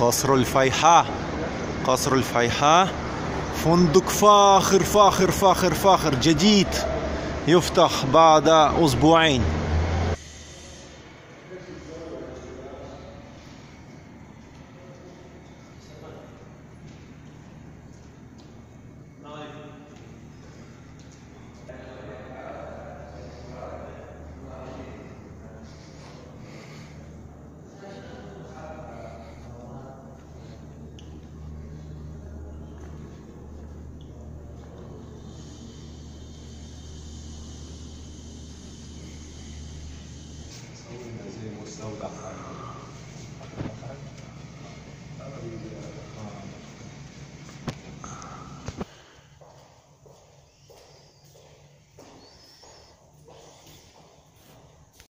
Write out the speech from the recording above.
قصر الفيحاء. قصر الفيحاء فندق فاخر فاخر فاخر فاخر جديد، يفتح بعد أسبوعين. زي مستودع.